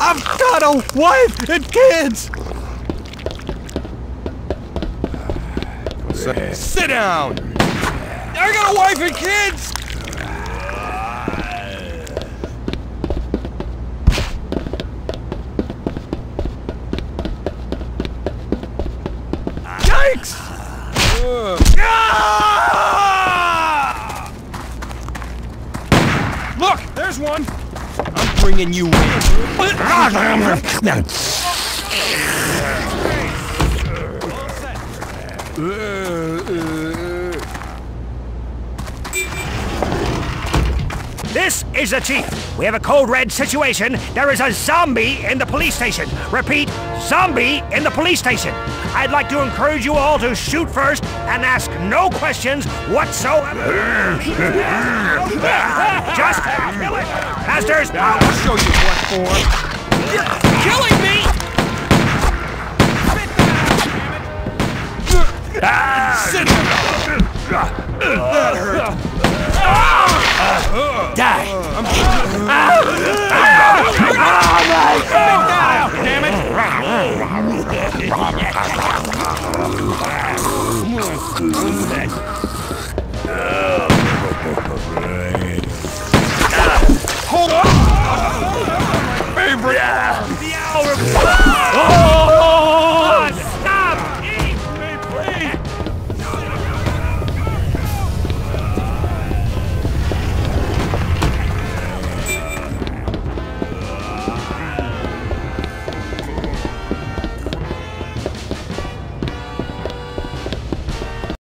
I've got a wife and kids! Sit down! I got a wife and kids! Yikes! Look, there's one! I'm bringing you This is the chief. We have a code red situation. There is a zombie in the police station. Repeat, zombie in the police station. I'd like to encourage you all to shoot first and ask no questions whatsoever. Just kill it. Masters, I'll show you what for. You're killing me! Sit down! That hurt.